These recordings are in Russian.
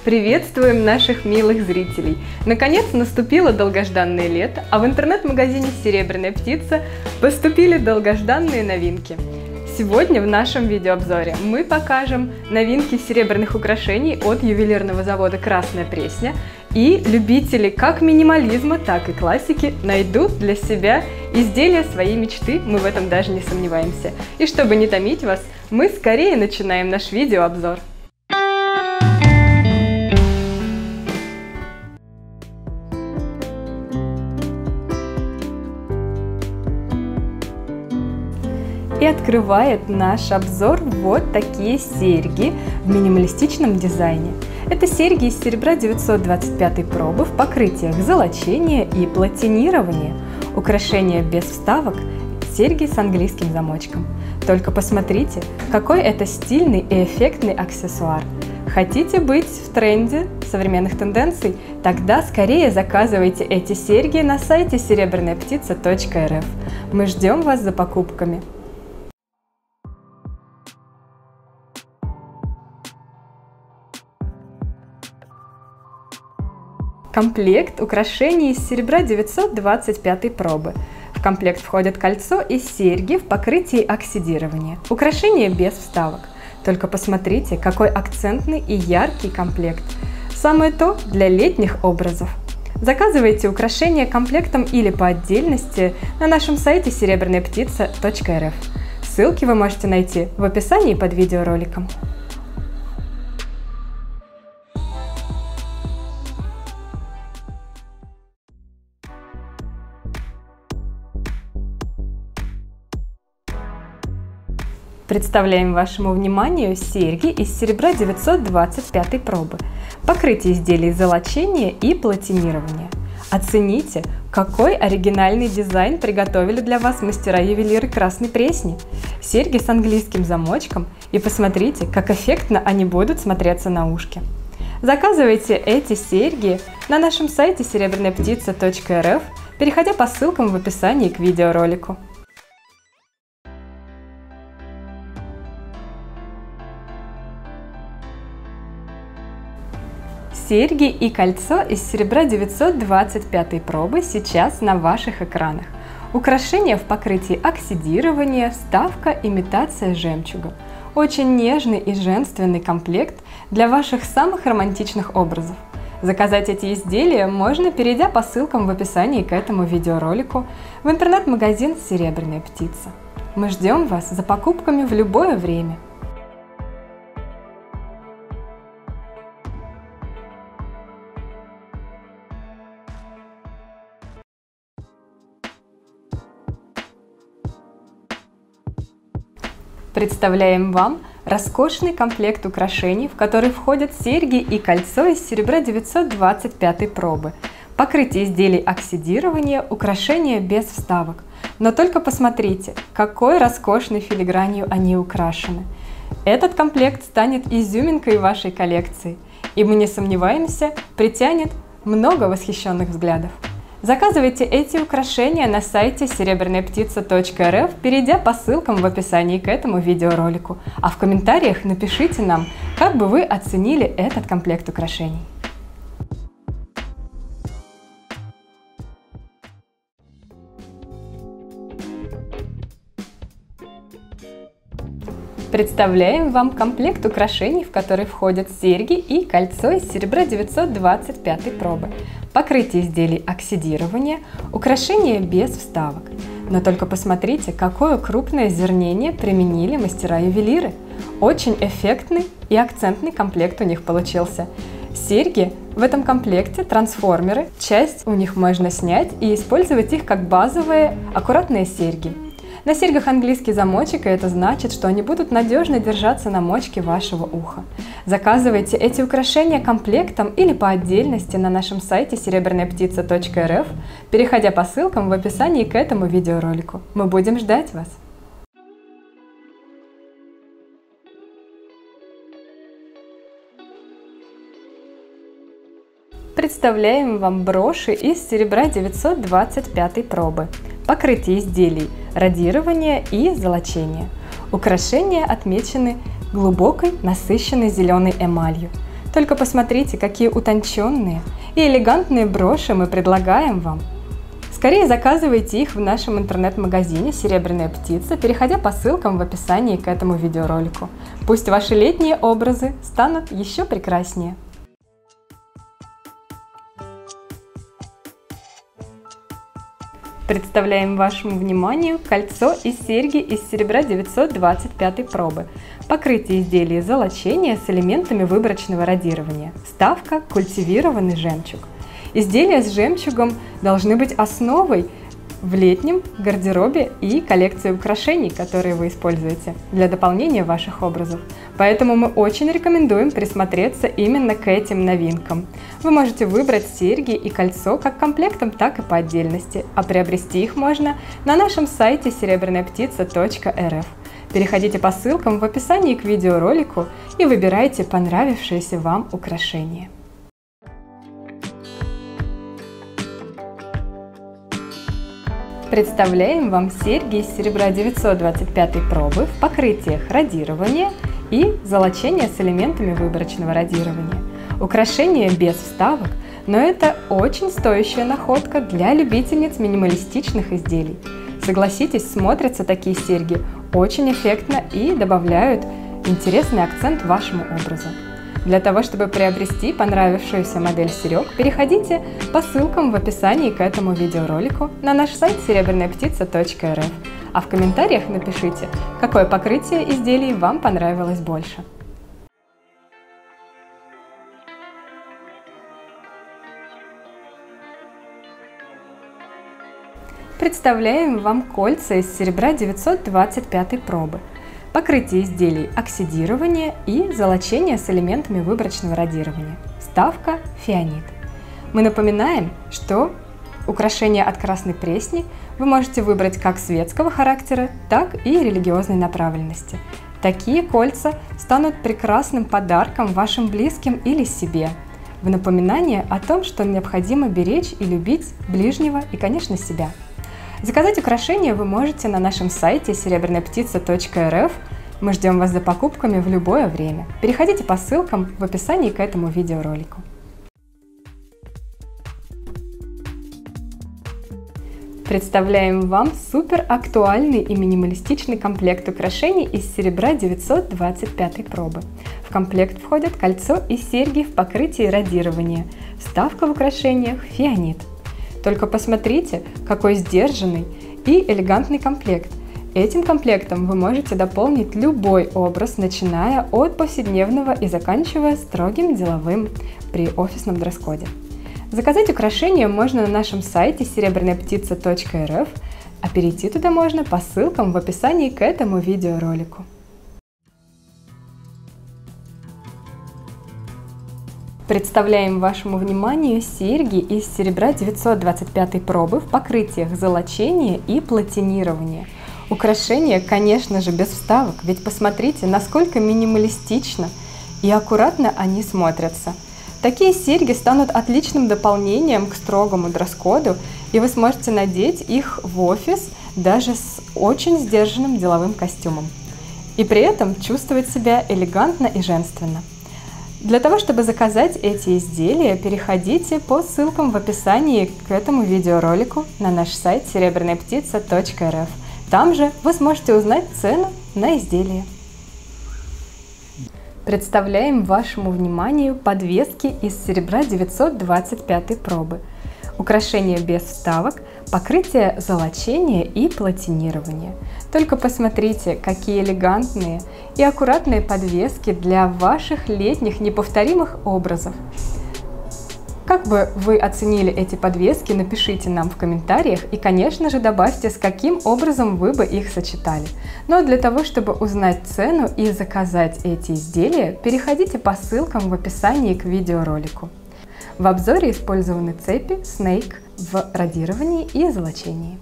Приветствуем наших милых зрителей! Наконец наступило долгожданное лето, а в интернет-магазине «Серебряная птица» поступили долгожданные новинки. Сегодня в нашем видеообзоре мы покажем новинки серебряных украшений от ювелирного завода «Красная Пресня», и любители как минимализма, так и классики найдут для себя изделия своей мечты, мы в этом даже не сомневаемся. И чтобы не томить вас, мы скорее начинаем наш видеообзор. И открывает наш обзор вот такие серьги в минималистичном дизайне. Это серьги из серебра 925 пробы в покрытиях золочения и платинирования. Украшения без вставок, серьги с английским замочком. Только посмотрите, какой это стильный и эффектный аксессуар. Хотите быть в тренде современных тенденций? Тогда скорее заказывайте эти серьги на сайте серебряныяптица.рф. Мы ждем вас за покупками. Комплект украшений из серебра 925 пробы. В комплект входят кольцо и серьги в покрытии оксидирования. Украшения без вставок. Только посмотрите, какой акцентный и яркий комплект. Самое то для летних образов. Заказывайте украшения комплектом или по отдельности на нашем сайте серебряныяптица.рф. Ссылки вы можете найти в описании под видеороликом. Представляем вашему вниманию серьги из серебра 925 пробы, покрытие изделий золочения и платинирования. Оцените, какой оригинальный дизайн приготовили для вас мастера-ювелиры Красной Пресни. Серьги с английским замочком, и посмотрите, как эффектно они будут смотреться на ушке. Заказывайте эти серьги на нашем сайте серебряныяптица.рф, переходя по ссылкам в описании к видеоролику. Серьги и кольцо из серебра 925 пробы сейчас на ваших экранах. Украшения в покрытии оксидирования, вставка, имитация жемчуга. Очень нежный и женственный комплект для ваших самых романтичных образов. Заказать эти изделия можно, перейдя по ссылкам в описании к этому видеоролику в интернет-магазин «Серебряная птица». Мы ждем вас за покупками в любое время. Представляем вам роскошный комплект украшений, в который входят серьги и кольцо из серебра 925 пробы, покрытие изделий оксидирования, украшения без вставок. Но только посмотрите, какой роскошной филигранью они украшены. Этот комплект станет изюминкой вашей коллекции, и мы не сомневаемся, притянет много восхищенных взглядов. Заказывайте эти украшения на сайте серебряныяптица.рф, перейдя по ссылкам в описании к этому видеоролику. А в комментариях напишите нам, как бы вы оценили этот комплект украшений. Представляем вам комплект украшений, в который входят серьги и кольцо из серебра 925 пробы, покрытие изделий оксидирования, украшения без вставок. Но только посмотрите, какое крупное зернение применили мастера-ювелиры. Очень эффектный и акцентный комплект у них получился. Серьги в этом комплекте трансформеры, часть у них можно снять и использовать их как базовые аккуратные серьги. На серьгах английский замочек, и это значит, что они будут надежно держаться на мочке вашего уха. Заказывайте эти украшения комплектом или по отдельности на нашем сайте серебряныяптица.рф, переходя по ссылкам в описании к этому видеоролику. Мы будем ждать вас! Представляем вам броши из серебра 925 пробы, покрытие изделий радирования и золочения. Украшения отмечены глубокой насыщенной зеленой эмалью. Только посмотрите, какие утонченные и элегантные броши мы предлагаем вам. Скорее заказывайте их в нашем интернет-магазине «Серебряная птица», переходя по ссылкам в описании к этому видеоролику. Пусть ваши летние образы станут еще прекраснее. Представляем вашему вниманию кольцо и серьги из серебра 925 пробы. Покрытие изделия золочения с элементами выборочного радирования. Вставка культивированный жемчуг. Изделия с жемчугом должны быть основой в летнем гардеробе и коллекции украшений, которые вы используете для дополнения ваших образов. Поэтому мы очень рекомендуем присмотреться именно к этим новинкам. Вы можете выбрать серьги и кольцо как комплектом, так и по отдельности, а приобрести их можно на нашем сайте серебрянаяптица.рф. Переходите по ссылкам в описании к видеоролику и выбирайте понравившиеся вам украшения. Представляем вам серьги из серебра 925 пробы в покрытиях радирования и золочения с элементами выборочного радирования. Украшения без вставок, но это очень стоящая находка для любительниц минималистичных изделий. Согласитесь, смотрятся такие серьги очень эффектно и добавляют интересный акцент вашему образу. Для того, чтобы приобрести понравившуюся модель серег, переходите по ссылкам в описании к этому видеоролику на наш сайт серебрянаяптица.рф, а в комментариях напишите, какое покрытие изделий вам понравилось больше. Представляем вам кольца из серебра 925 пробы. Покрытие изделий оксидирование и золочение с элементами выборочного радирования. Вставка фианит. Мы напоминаем, что украшения от Красной Пресни вы можете выбрать как светского характера, так и религиозной направленности. Такие кольца станут прекрасным подарком вашим близким или себе, в напоминание о том, что необходимо беречь и любить ближнего и, конечно, себя. Заказать украшения вы можете на нашем сайте серебрянаyaптица.рф. Мы ждем вас за покупками в любое время. Переходите по ссылкам в описании к этому видеоролику. Представляем вам супер актуальный и минималистичный комплект украшений из серебра 925 пробы. В комплект входят кольцо и серьги в покрытии радирования. Вставка в украшениях фианит. Только посмотрите, какой сдержанный и элегантный комплект. Этим комплектом вы можете дополнить любой образ, начиная от повседневного и заканчивая строгим деловым при офисном дресс-коде. Заказать украшения можно на нашем сайте серебрянаyaптица.рф, а перейти туда можно по ссылкам в описании к этому видеоролику. Представляем вашему вниманию серьги из серебра 925 пробы в покрытиях золочения и платинирования. Украшения, конечно же, без вставок, ведь посмотрите, насколько минималистично и аккуратно они смотрятся. Такие серьги станут отличным дополнением к строгому дресс-коду, и вы сможете надеть их в офис даже с очень сдержанным деловым костюмом. И при этом чувствовать себя элегантно и женственно. Для того, чтобы заказать эти изделия, переходите по ссылкам в описании к этому видеоролику на наш сайт серебрянаyaптица.рф. Там же вы сможете узнать цену на изделие. Представляем вашему вниманию подвески из серебра 925 пробы. Украшения без вставок, покрытие золочения и платинирования. Только посмотрите, какие элегантные и аккуратные подвески для ваших летних неповторимых образов. Как бы вы оценили эти подвески, напишите нам в комментариях и, конечно же, добавьте, с каким образом вы бы их сочетали. Но для того, чтобы узнать цену и заказать эти изделия, переходите по ссылкам в описании к видеоролику. В обзоре использованы цепи Snake в радировании и золочении.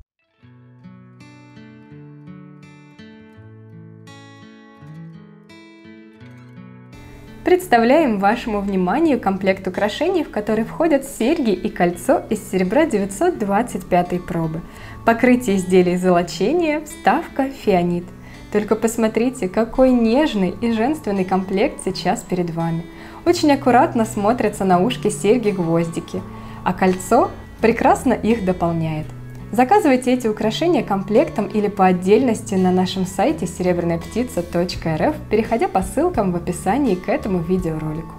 Представляем вашему вниманию комплект украшений, в который входят серьги и кольцо из серебра 925 пробы. Покрытие изделий золочения, вставка фианит. Только посмотрите, какой нежный и женственный комплект сейчас перед вами. Очень аккуратно смотрятся на ушке серьги-гвоздики, а кольцо прекрасно их дополняет. Заказывайте эти украшения комплектом или по отдельности на нашем сайте серебряныяптица.рф, переходя по ссылкам в описании к этому видеоролику.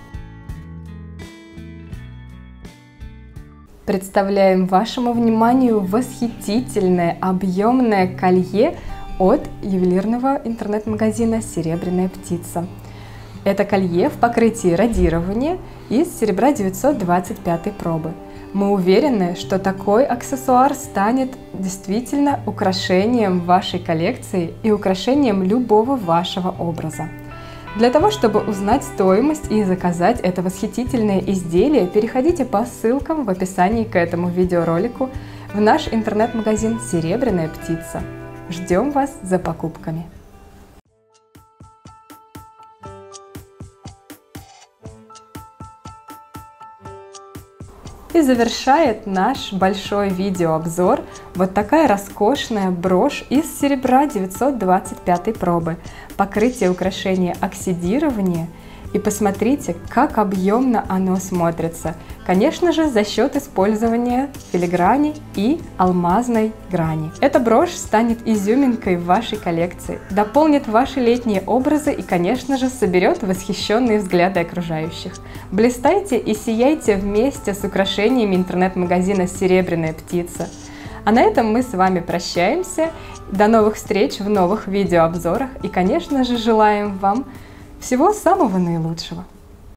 Представляем вашему вниманию восхитительное объемное колье от ювелирного интернет-магазина «Серебряная птица». Это колье в покрытии радирования из серебра 925 пробы. Мы уверены, что такой аксессуар станет действительно украшением вашей коллекции и украшением любого вашего образа. Для того, чтобы узнать стоимость и заказать это восхитительное изделие, переходите по ссылкам в описании к этому видеоролику в наш интернет-магазин «Серебряная птица». Ждем вас за покупками! И завершает наш большой видеообзор вот такая роскошная брошь из серебра 925 пробы. Покрытие украшения оксидирование. И посмотрите, как объемно оно смотрится. Конечно же, за счет использования филиграни и алмазной грани. Эта брошь станет изюминкой в вашей коллекции, дополнит ваши летние образы и, конечно же, соберет восхищенные взгляды окружающих. Блистайте и сияйте вместе с украшениями интернет-магазина «Серебряная птица». А на этом мы с вами прощаемся. До новых встреч в новых видеообзорах и, конечно же, желаем вам всего самого наилучшего!